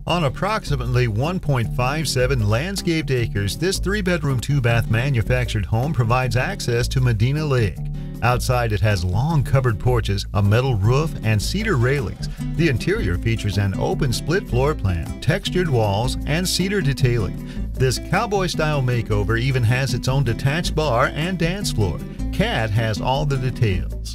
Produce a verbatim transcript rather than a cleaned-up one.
On approximately one point five seven landscaped acres, this three-bedroom, two-bath manufactured home provides access to Medina Lake. Outside, it has long covered porches, a metal roof, and cedar railings. The interior features an open split floor plan, textured walls, and cedar detailing. This cowboy-style makeover even has its own detached bar and dance floor. Cat has all the details.